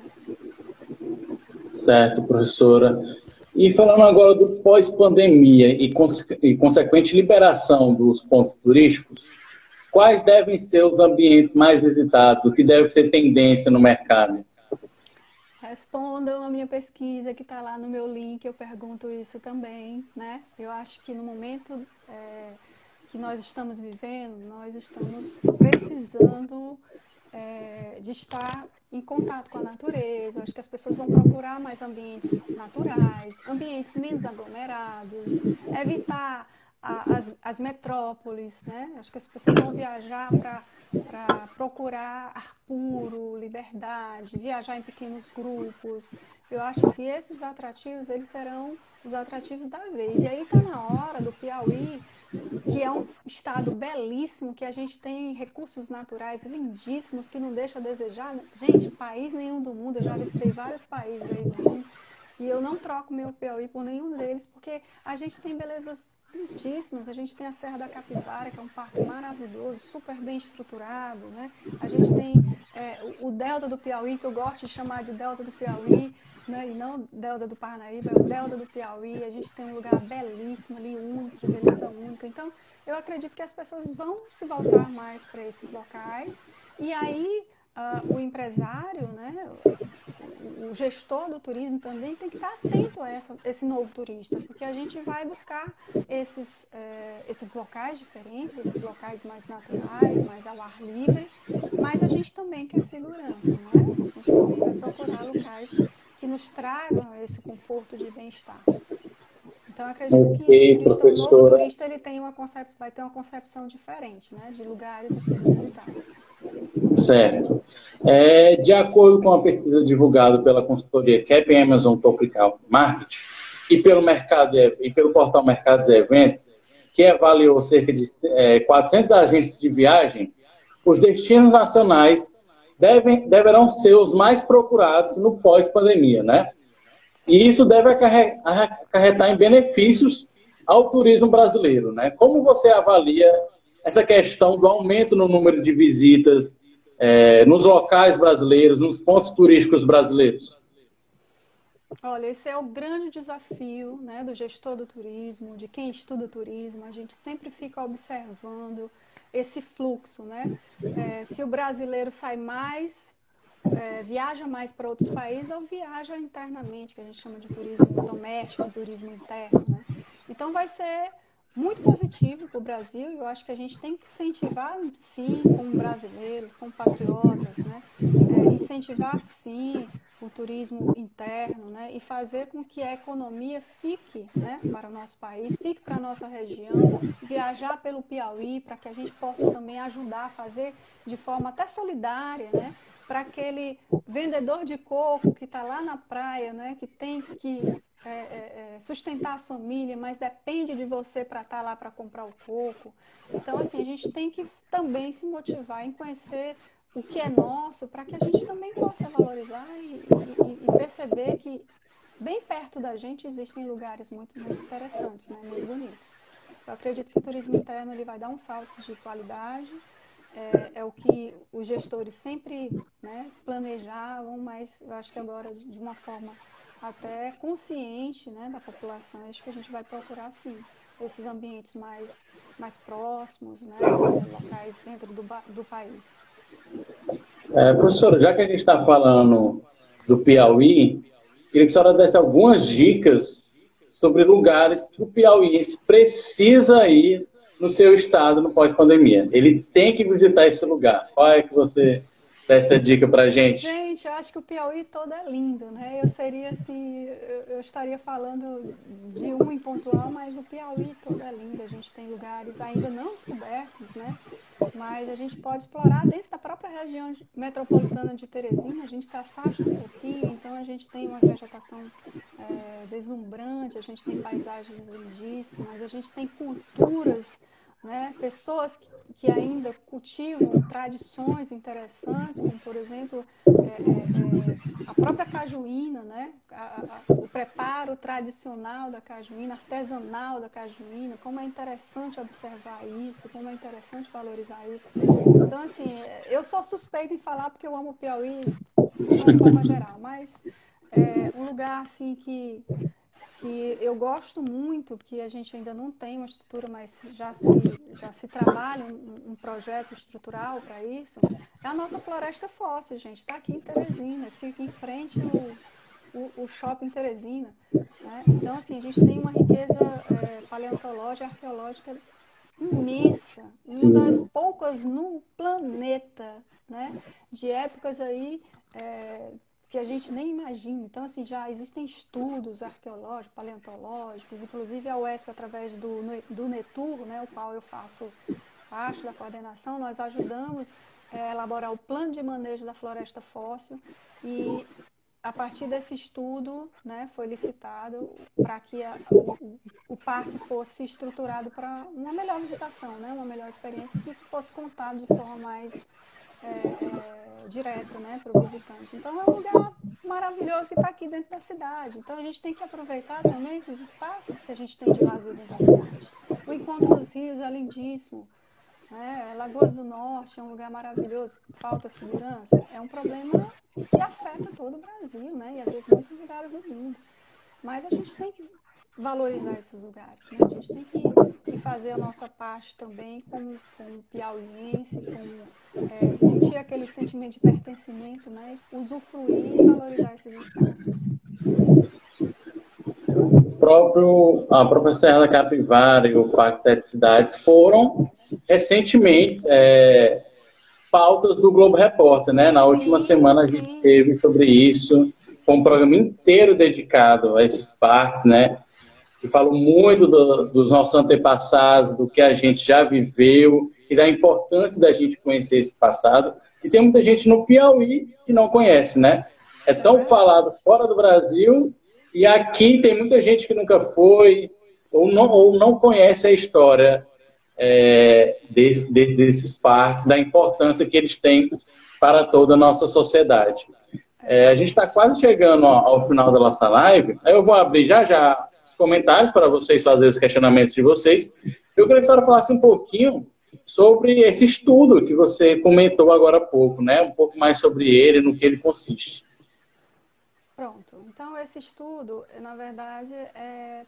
Certo, professora. E falando agora do pós-pandemia e, conse- e consequente liberação dos pontos turísticos, quais devem ser os ambientes mais visitados, o que deve ser tendência no mercado? Respondam a minha pesquisa que está lá no meu link, eu pergunto isso também, né? Eu acho que no momento é, que nós estamos vivendo, nós estamos precisando é, de estar em contato com a natureza. Eu acho que as pessoas vão procurar mais ambientes naturais, ambientes menos aglomerados, evitar a, as, as metrópoles, né? Acho que as pessoas vão viajar para para procurar ar puro, liberdade, viajar em pequenos grupos. Eu acho que esses atrativos, eles serão os atrativos da vez. E aí está na hora do Piauí, que é um estado belíssimo, que a gente tem recursos naturais lindíssimos, que não deixa a desejar. Gente, país nenhum do mundo, eu já visitei vários países aí do mundo, e eu não troco meu Piauí por nenhum deles, porque a gente tem belezas lindíssimas. A gente tem a Serra da Capivara, que é um parque maravilhoso, super bem estruturado, né? A gente tem é, o, o Delta do Piauí, que eu gosto de chamar de Delta do Piauí, né? E não Delta do Parnaíba, é o Delta do Piauí. A gente tem um lugar belíssimo ali, único, de beleza única. Então, eu acredito que as pessoas vão se voltar mais para esses locais. E aí, uh, o empresário, né? O gestor do turismo também tem que estar atento a essa, esse novo turista, porque a gente vai buscar esses, é, esses locais diferentes, esses locais mais naturais, mais ao ar livre, mas a gente também quer segurança, não é? A gente também vai procurar locais que nos tragam esse conforto de bem-estar. Então, eu acredito que o Ok, turista, o novo professora. turista, ele tem uma concep... vai ter uma concepção diferente, né, de lugares a serem visitados. Certo. É, de acordo com a pesquisa divulgada pela consultoria Cap Amazon Tropical Market e pelo, mercado, e pelo portal Mercados e Eventos, que avaliou cerca de é, quatrocentas agências de viagem, os destinos nacionais devem, deverão ser os mais procurados no pós-pandemia, né? Sim. E isso deve acarretar em benefícios ao turismo brasileiro, né? Como você avalia essa questão do aumento no número de visitas é, nos locais brasileiros, nos pontos turísticos brasileiros? Olha, esse é o grande desafio, né, do gestor do turismo, de quem estuda turismo. A gente sempre fica observando esse fluxo, né? É, se o brasileiro sai mais, é, viaja mais para outros países ou viaja internamente, que a gente chama de turismo doméstico, turismo interno, né? Então vai ser muito positivo para o Brasil, e eu acho que a gente tem que incentivar, sim, como brasileiros, como patriotas, né? É, incentivar, sim, o turismo interno, né? E fazer com que a economia fique, né, para o nosso país, fique para a nossa região, viajar pelo Piauí, para que a gente possa também ajudar a fazer de forma até solidária, né? Para aquele vendedor de coco que está lá na praia, né? Que tem que é, é, é, sustentar a família, mas depende de você para estar lá para comprar o coco. Então, assim, a gente tem que também se motivar em conhecer o que é nosso, para que a gente também possa valorizar e, e, e perceber que bem perto da gente existem lugares muito, muito interessantes, né? Muito bonitos. Eu acredito que o turismo interno ele vai dar um salto de qualidade, é, é o que os gestores sempre, né, planejavam, mas eu acho que agora de uma forma até consciente, né, da população, acho que a gente vai procurar sim esses ambientes mais, mais próximos, né, é, locais dentro do, do país. É, professora, já que a gente está falando do Piauí, queria que a senhora desse algumas dicas sobre lugares que o piauiense precisa ir no seu estado no pós-pandemia. Ele tem que visitar esse lugar. Qual é que você dá essa dica para a gente? Gente, eu acho que o Piauí todo é lindo, né? Eu seria assim, eu, eu estaria falando de um em pontual, mas o Piauí todo é lindo. A gente tem lugares ainda não descobertos, né? Mas a gente pode explorar dentro da própria região metropolitana de Teresina. A gente se afasta um pouquinho, então a gente tem uma vegetação é, deslumbrante, a gente tem paisagens lindíssimas, a gente tem culturas, né? Pessoas que, que ainda cultivam tradições interessantes, como, por exemplo, é, é, é, a própria cajuína, né? A, a, o preparo tradicional da cajuína, artesanal da cajuína, como é interessante observar isso, como é interessante valorizar isso. Então, assim, eu sou suspeita em falar porque eu amo o Piauí de uma forma geral, mas é um lugar, assim, que que eu gosto muito, que a gente ainda não tem uma estrutura, mas já se, já se trabalha um, um projeto estrutural para isso, é a nossa floresta fóssil, gente. Está aqui em Teresina, fica em frente o, o, o shopping Teresina. Né? Então, assim, a gente tem uma riqueza é, paleontológica, arqueológica imensa, uma das poucas no planeta, né? De épocas aí é, que a gente nem imagina. Então, assim, já existem estudos arqueológicos, paleontológicos, inclusive a U E S P, através do, do NETUR, né, o qual eu faço parte da coordenação, nós ajudamos a é, elaborar o plano de manejo da floresta fóssil e a partir desse estudo, né, foi licitado para que a, o, o parque fosse estruturado para uma melhor visitação, né, uma melhor experiência, que isso fosse contado de forma mais é, é, direta, né, para o visitante. Então, é um lugar maravilhoso que está aqui dentro da cidade. Então, a gente tem que aproveitar também esses espaços que a gente tem de lazer dentro da cidade. O Encontro dos Rios é lindíssimo. Né? Lagoas do Norte é um lugar maravilhoso. Falta segurança é um problema que afeta todo o Brasil, né? E às vezes muitos lugares do mundo. Mas a gente tem que valorizar esses lugares, né? A gente tem que, que fazer a nossa parte também como, como piauiense, como é, sentir aquele sentimento de pertencimento, né? Usufruir e valorizar esses espaços. O próprio, a própria Serra da Capivara e o Parque Sete Cidades foram recentemente é, pautas do Globo Repórter, né? Na sim, última semana a gente sim. teve sobre isso, com um programa inteiro dedicado a esses parques, né? Que falam muito do, dos nossos antepassados, do que a gente já viveu e da importância da gente conhecer esse passado. E tem muita gente no Piauí que não conhece, né? É tão falado fora do Brasil e aqui tem muita gente que nunca foi ou não, ou não conhece a história É, desse, de, desses parques, da importância que eles têm para toda a nossa sociedade. É, a gente está quase chegando ao, ao final da nossa live, eu vou abrir já já os comentários para vocês fazerem os questionamentos de vocês. Eu queria que a senhora falasse um pouquinho sobre esse estudo que você comentou agora há pouco, né? Um pouco mais sobre ele, no que ele consiste. Pronto. Então, esse estudo, na verdade, é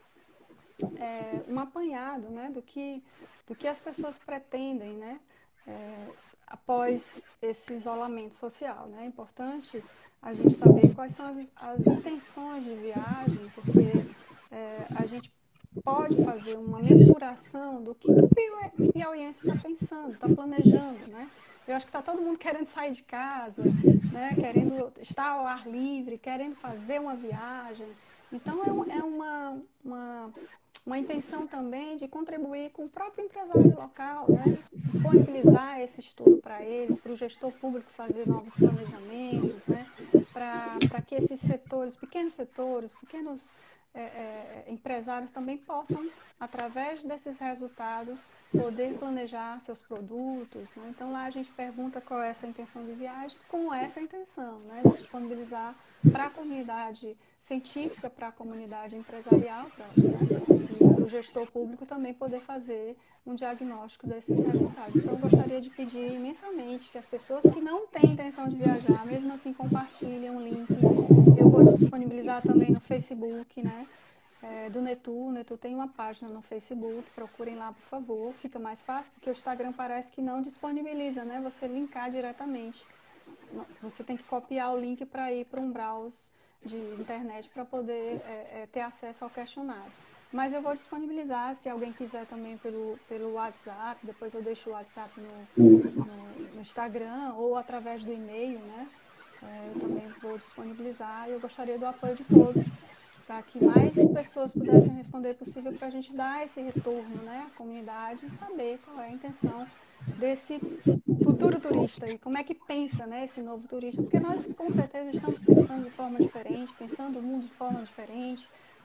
É, um apanhado, né, do que, do que as pessoas pretendem, né, é, após esse isolamento social. Né? É importante a gente saber quais são as, as intenções de viagem, porque é, a gente pode fazer uma mensuração do que, que o piauiense está pensando, está planejando. Né? Eu acho que está todo mundo querendo sair de casa, né, querendo estar ao ar livre, querendo fazer uma viagem. Então, é, é uma... uma uma intenção também de contribuir com o próprio empresário local, né? Disponibilizar esse estudo para eles, para o gestor público fazer novos planejamentos, né? Para que esses setores, pequenos setores, pequenos é, é, empresários também possam, através desses resultados, poder planejar seus produtos. Né? Então, lá a gente pergunta qual é essa intenção de viagem, com essa intenção, né? De disponibilizar para a comunidade científica, para a comunidade empresarial, pra, né? E para o gestor público também poder fazer um diagnóstico desses resultados. Então, eu gostaria de pedir imensamente que as pessoas que não têm intenção de viajar, mesmo assim, compartilhem um link. Eu vou disponibilizar também no Facebook, né, é, do Netur. O Netur tem uma página no Facebook, procurem lá, por favor. Fica mais fácil, porque o Instagram parece que não disponibiliza, né, você linkar diretamente. Você tem que copiar o link para ir para um browser de internet para poder é, é, ter acesso ao questionário. Mas eu vou disponibilizar, se alguém quiser também pelo, pelo WhatsApp, depois eu deixo o WhatsApp no, no, no Instagram ou através do e-mail, né? É, eu também vou disponibilizar e eu gostaria do apoio de todos, para que mais pessoas pudessem responder possível, para a gente dar esse retorno, né, à comunidade e saber qual é a intenção desse futuro turista e como é que pensa, né, esse novo turista, porque nós com certeza estamos pensando de forma diferente, pensando o mundo de forma diferente.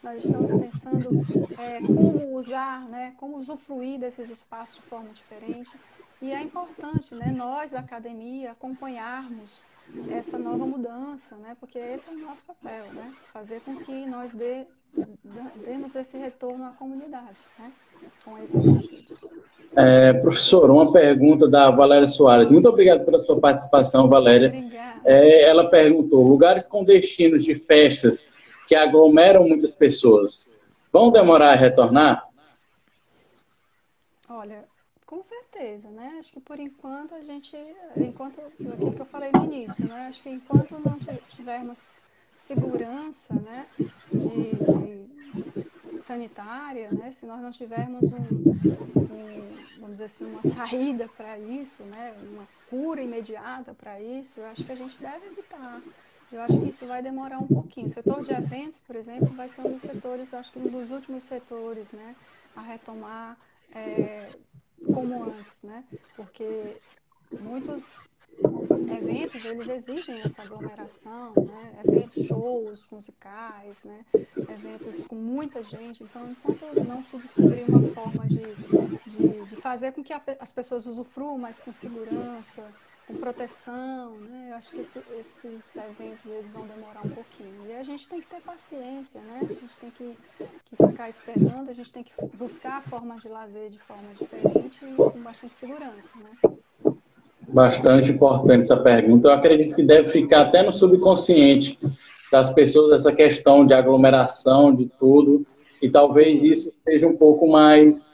nós estamos pensando é, como usar, né, como usufruir desses espaços de forma diferente. E é importante, né, nós da academia acompanharmos essa nova mudança, né, porque esse é o nosso papel, né, fazer com que nós dê, demos esse retorno à comunidade, né, com esses estudos. É, professor, uma pergunta da Valéria Soares. Muito obrigado pela sua participação, Valéria. Obrigada. É, ela perguntou: lugares com destinos de festas que aglomeram muitas pessoas vão demorar a retornar? Olha, com certeza, né? Acho que por enquanto a gente, enquanto aquilo que eu falei no início, né? Acho que enquanto não tivermos segurança, né, de, de sanitária, né? Se nós não tivermos um, um, vamos dizer assim, uma saída para isso, né? Uma cura imediata para isso, eu acho que a gente deve evitar. Eu acho que isso vai demorar um pouquinho. O setor de eventos, por exemplo, vai ser um dos setores, eu acho que um dos últimos setores, né, a retomar é, como antes, né? Porque muitos eventos, eles exigem essa aglomeração, né? Eventos, shows musicais, né? Eventos com muita gente. Então, enquanto não se descobrir uma forma de, de, de fazer com que a, as pessoas usufruam mais com segurança, com proteção, né? Eu acho que esse, esses eventos eles vão demorar um pouquinho. E a gente tem que ter paciência, né? A gente tem que, que ficar esperando, a gente tem que buscar formas de lazer de forma diferente e com bastante segurança, né? Bastante importante essa pergunta. Eu acredito que deve ficar até no subconsciente das pessoas essa questão de aglomeração, de tudo, e talvez Sim. isso seja um pouco mais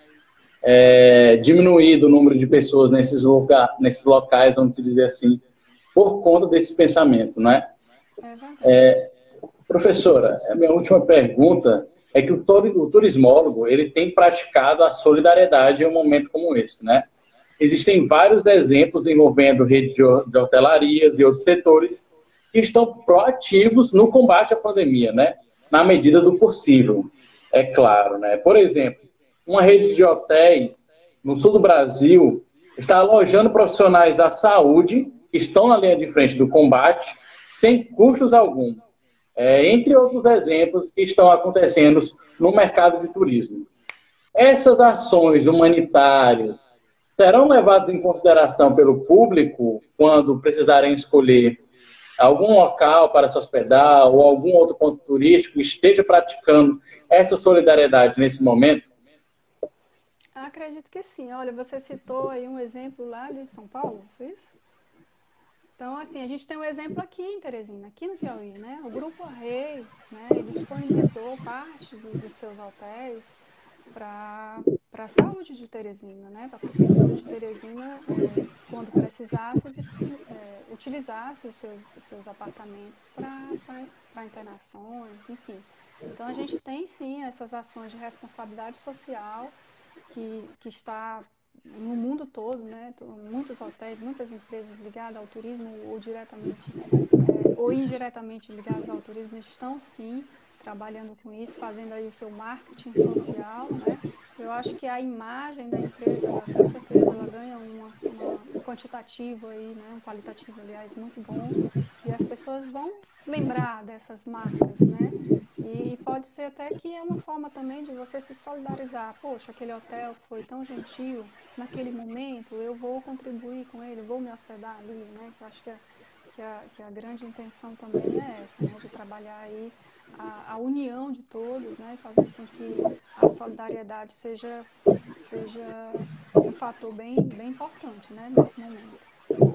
é, diminuído o número de pessoas nesses, loca nesses locais, vamos dizer assim, por conta desse pensamento, né? É verdade. É, professora, a minha última pergunta é que o, o turismólogo ele tem praticado a solidariedade em um momento como esse, né? Existem vários exemplos envolvendo rede de hotelarias e outros setores que estão proativos no combate à pandemia, né? Na medida do possível, é claro, né? Por exemplo, uma rede de hotéis no sul do Brasil está alojando profissionais da saúde que estão na linha de frente do combate sem custos algum, é, entre outros exemplos que estão acontecendo no mercado de turismo. Essas ações humanitárias serão levadas em consideração pelo público quando precisarem escolher algum local para se hospedar ou algum outro ponto turístico que esteja praticando essa solidariedade nesse momento? Acredito que sim. Olha, você citou aí um exemplo lá de São Paulo, foi isso? Então, assim, a gente tem um exemplo aqui em Teresina, aqui no Piauí, né? O Grupo Arrei, né, ele disponibilizou parte do, dos seus hotéis para a saúde de Teresina, né? Para a Prefeitura de Teresina, é, quando precisasse, é, utilizasse os seus, os seus apartamentos para internações, enfim. Então, a gente tem, sim, essas ações de responsabilidade social que, que está no mundo todo, né? Muitos hotéis, muitas empresas ligadas ao turismo ou diretamente é, ou indiretamente ligadas ao turismo estão, sim, trabalhando com isso, fazendo aí o seu marketing social, né? Eu acho que a imagem da empresa, ela, com certeza, ela ganha uma, uma, um quantitativo aí, né? Um qualitativo, aliás, muito bom, e as pessoas vão lembrar dessas marcas, né? E, e pode ser até que é uma forma também de você se solidarizar. Poxa, aquele hotel foi tão gentil naquele momento, eu vou contribuir com ele, vou me hospedar ali, né? Eu acho que a, que a, que a grande intenção também é essa, né? De trabalhar aí a, a união de todos, né? Fazendo com que a solidariedade seja, seja um fator bem, bem importante, né? Nesse momento.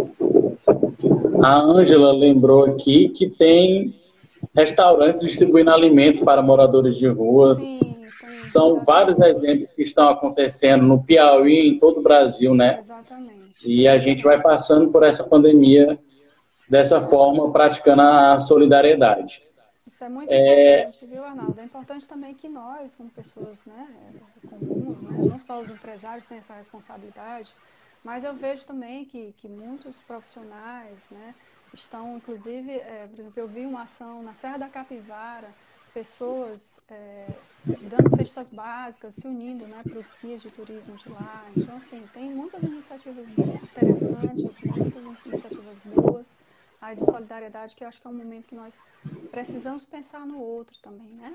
A Ângela lembrou aqui que tem restaurantes distribuindo alimentos para moradores de ruas. Sim, tem, São exatamente. vários exemplos que estão acontecendo no Piauí e em todo o Brasil, né? Exatamente. E exatamente. a gente vai passando por essa pandemia dessa forma, praticando a solidariedade. Isso é muito é... importante, viu, Arnaldo? É importante também que nós, como pessoas, né, comuns, né, não só os empresários têm essa responsabilidade, mas eu vejo também que, que muitos profissionais, né, estão, inclusive, é, por exemplo, eu vi uma ação na Serra da Capivara, pessoas é, dando cestas básicas, se unindo, né, para os guias de turismo de lá. Então, assim, tem muitas iniciativas interessantes, né, muitas iniciativas boas, aí de solidariedade, que eu acho que é um momento que nós precisamos pensar no outro também, né?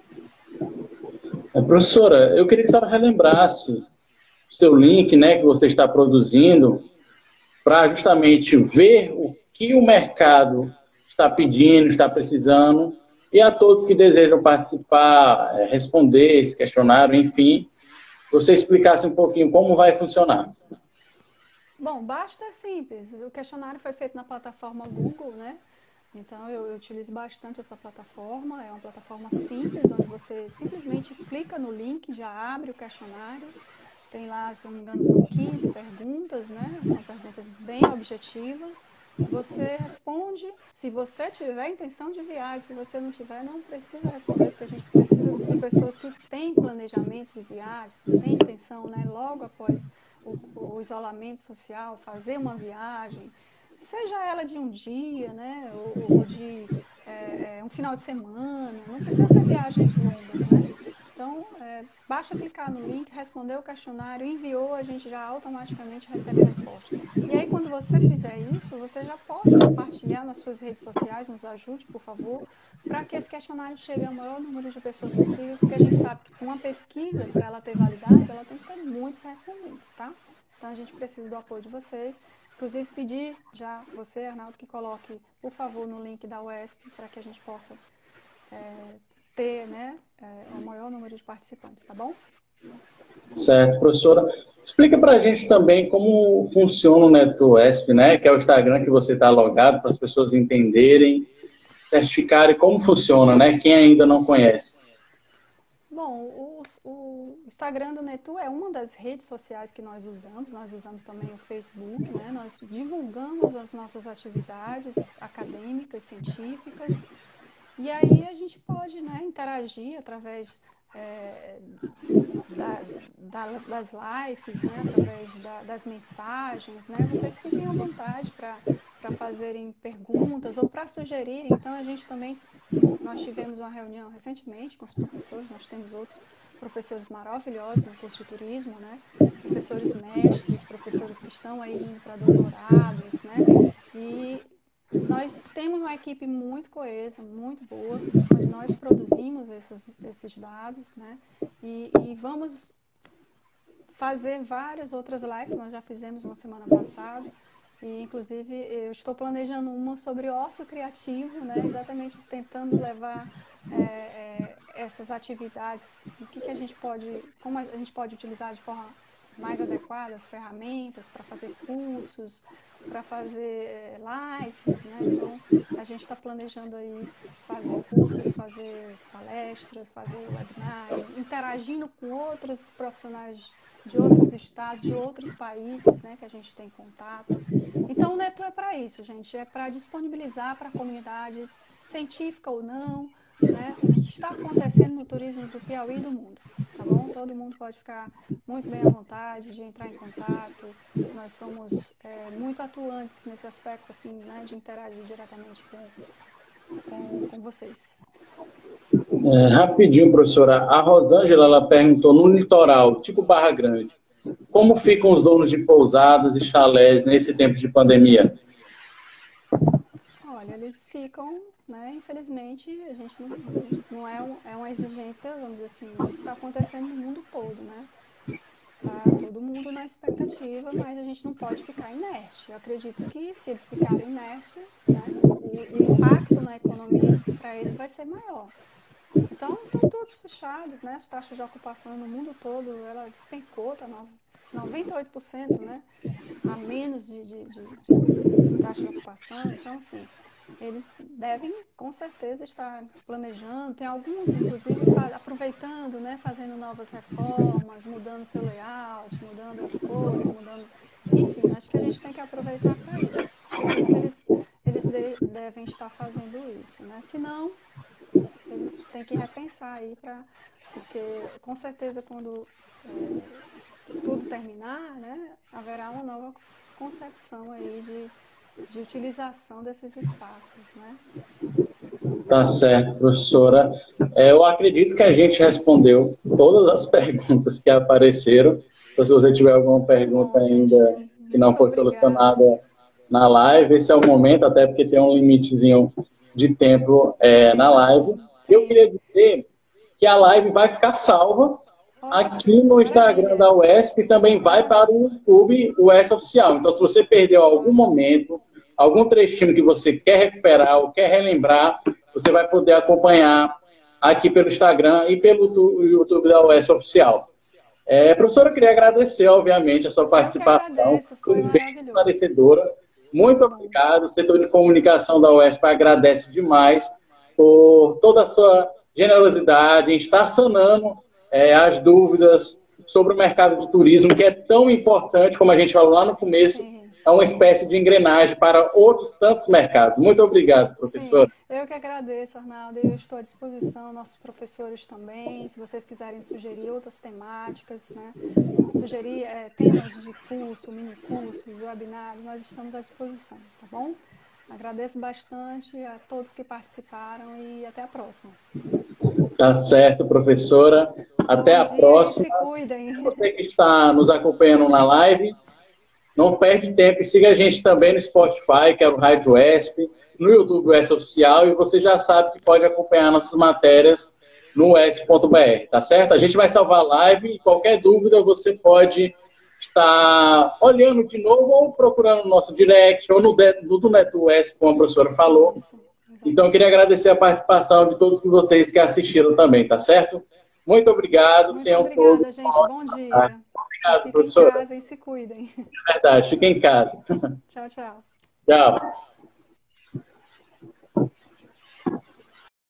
É, professora, eu queria que a senhora relembrasse o seu link, né, que você está produzindo, para justamente ver o que o mercado está pedindo, está precisando, e a todos que desejam participar, é, responder esse questionário, enfim, você explicasse um pouquinho como vai funcionar. Bom, basta é simples. O questionário foi feito na plataforma Google, né? Então, eu, eu utilizo bastante essa plataforma. É uma plataforma simples, onde você simplesmente clica no link, já abre o questionário. Tem lá, se não me engano, são quinze perguntas, né? São perguntas bem objetivas. Você responde, se você tiver intenção de viagem, se você não tiver, não precisa responder, porque a gente precisa de pessoas que têm planejamento de viagem, que têm intenção, né, logo após o, o isolamento social, fazer uma viagem, seja ela de um dia, né, ou, ou de é, um final de semana, não precisa ser viagens longas, né? Então, é, basta clicar no link, responder o questionário, enviou, a gente já automaticamente recebe a resposta. E aí, quando você fizer isso, você já pode compartilhar nas suas redes sociais, nos ajude, por favor, para que esse questionário chegue ao maior número de pessoas possível, porque a gente sabe que uma pesquisa, para ela ter validade, ela tem que ter muitos respondentes, tá? Então, a gente precisa do apoio de vocês. Inclusive, pedir já você, Arnaldo, que coloque, por favor, no link da U E S P, para que a gente possa é, ter, né, é, o maior número de participantes, tá bom? Certo, professora. Explica para a gente também como funciona o NetoWesp, né? Que é o Instagram que você está logado, para as pessoas entenderem, certificarem como funciona, né? Quem ainda não conhece. Bom, o, o Instagram do Netu é uma das redes sociais que nós usamos, nós usamos também o Facebook, né? Nós divulgamos as nossas atividades acadêmicas, científicas, e aí a gente pode, né, interagir através é, da, das, das lives, né, através da, das mensagens, né? Vocês fiquem à vontade para fazerem perguntas ou para sugerirem. Então, a gente também, nós tivemos uma reunião recentemente com os professores, nós temos outros professores maravilhosos no curso de turismo, né? Professores mestres, professores que estão aí indo para doutorados, né? E nós temos uma equipe muito coesa, muito boa, onde nós produzimos esses, esses dados, né? E, e vamos fazer várias outras lives, nós já fizemos uma semana passada, e inclusive eu estou planejando uma sobre ócio criativo, né? Exatamente tentando levar é, é, essas atividades, o que, que a gente pode, como a gente pode utilizar de forma mais adequada, as ferramentas para fazer cursos, para fazer lives, né? Então, a gente está planejando aí fazer cursos, fazer palestras, fazer webinários, interagindo com outros profissionais de outros estados, de outros países, né, que a gente tem contato. Então, o Netu é para isso, gente, é para disponibilizar para a comunidade, científica ou não, né, o que está acontecendo no turismo do Piauí e do mundo, tá bom? Todo mundo pode ficar muito bem à vontade de entrar em contato. Nós somos é, muito atuantes nesse aspecto, assim, né, de interagir diretamente com, com, com vocês. É, rapidinho, professora. A Rosângela, ela perguntou, no litoral, tipo Barra Grande, como ficam os donos de pousadas e chalés nesse tempo de pandemia? Olha, eles ficam, né, infelizmente, a gente não, não é, um, é uma exigência, vamos dizer assim, isso está acontecendo no mundo todo, né? Tá todo mundo na expectativa, mas a gente não pode ficar inerte. Eu acredito que se eles ficarem inertes, né, o, o impacto na economia para eles vai ser maior. Então, estão todos fechados, né? As taxas de ocupação no mundo todo, ela despencou, está noventa e oito por cento, né? A menos de, de, de, de taxa de ocupação. Então, assim, eles devem, com certeza, estar se planejando. Tem alguns, inclusive, aproveitando, né? Fazendo novas reformas, mudando seu layout, mudando as cores, mudando... Enfim, acho que a gente tem que aproveitar para isso. Eles, eles de, devem estar fazendo isso, né? Senão... eles têm que repensar aí, pra, porque com certeza quando é, tudo terminar, né, haverá uma nova concepção aí de, de utilização desses espaços, né? Tá certo, professora. É, eu acredito que a gente respondeu todas as perguntas que apareceram. Então, se você tiver alguma pergunta Bom, gente, ainda que não foi muito obrigada. solucionada na live. Esse é o momento, até porque tem um limitezinho de tempo é, na live. Sim. Eu queria dizer que a live vai ficar salva aqui no Instagram da U E S P e também vai para o YouTube, o U E S P Oficial. Então, se você perdeu algum momento, algum trechinho que você quer recuperar ou quer relembrar, você vai poder acompanhar aqui pelo Instagram e pelo YouTube da U E S P Oficial. É, professora, eu queria agradecer, obviamente, a sua participação. Agradeço, foi bem esclarecedora. Muito obrigado. O setor de comunicação da U E S P agradece demais por toda a sua generosidade em estar sanando é, as dúvidas sobre o mercado de turismo, que é tão importante, como a gente falou lá no começo, Sim. é uma espécie de engrenagem para outros tantos mercados. Muito obrigado, professora. Sim, eu que agradeço, Arnaldo, e eu estou à disposição, nossos professores também, se vocês quiserem sugerir outras temáticas, né? Sugerir é, temas de curso, mini cursos, webinários, nós estamos à disposição, tá bom? Agradeço bastante a todos que participaram e até a próxima. Tá certo, professora. Até Bom a dia, próxima. se cuidem. Você que está nos acompanhando na live, não perde tempo e siga a gente também no Spotify, que é o Rádio U E S P, no YouTube U E S P Oficial, e você já sabe que pode acompanhar nossas matérias no U E S P ponto B R, tá certo? A gente vai salvar a live e qualquer dúvida você pode estar olhando de novo ou procurando no nosso direct ou no, no do Neto U E S P, como a professora falou. Então, eu queria agradecer a participação de todos vocês que assistiram também, tá certo? Muito obrigado. Muito Tenham obrigada, todos... gente. Bom dia. Obrigado, Fiquem professora. em casa e se cuidem. É verdade, fiquem em casa. Tchau, tchau. Tchau.